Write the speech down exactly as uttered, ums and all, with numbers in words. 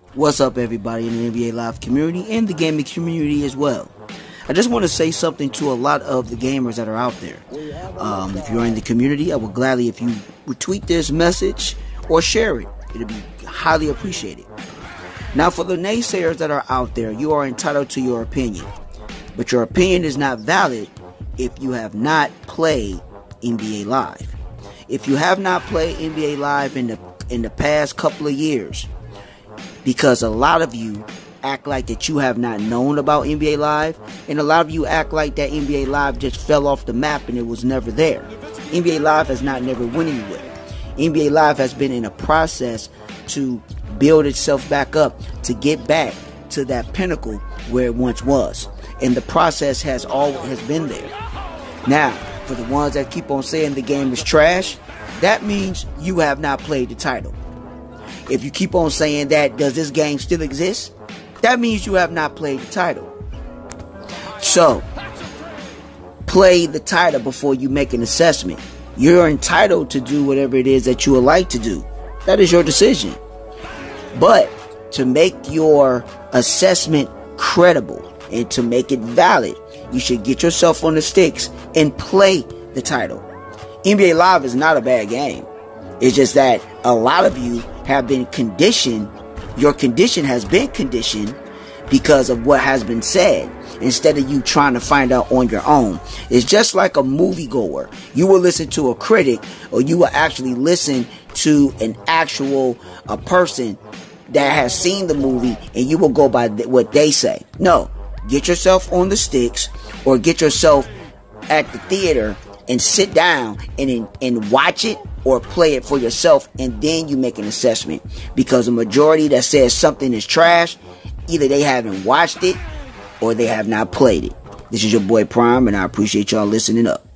What's up, everybody in the N B A Live community and the gaming community as well. I just want to say something to a lot of the gamers that are out there. Um, if you're in the community, I would gladly if you retweet this message or share it. It'll be highly appreciated. Now, for the naysayers that are out there, you are entitled to your opinion. But your opinion is not valid if you have not played N B A Live. If you have not played N B A Live in the in the past couple of years, because a lot of you act like that you have not known about N B A Live, and a lot of you act like that N B A Live just fell off the map and it was never there. N B A Live has not never went anywhere. N B A Live has been in a process to build itself back up, to get back to that pinnacle where it once was. And the process has always has been there. Now, for the ones that keep on saying the game is trash, that means you have not played the title. If you keep on saying that, does this game still exist? That means you have not played the title. So, play the title before you make an assessment. You're entitled to do whatever it is that you would like to do. That is your decision. But to make your assessment credible and to make it valid, you should get yourself on the sticks and play the title. N B A Live is not a bad game. It's just that a lot of you have been conditioned, your condition has been conditioned because of what has been said, instead of you trying to find out on your own. It's just like a moviegoer. You will listen to a critic, or you will actually listen to an actual a person that has seen the movie, and you will go by th- what they say. No, get yourself on the sticks, or get yourself at the theater and sit down and and watch it or play it for yourself, and then you make an assessment. Because a majority that says something is trash, either they haven't watched it or they have not played it. This is your boy Prime, and I appreciate y'all listening up.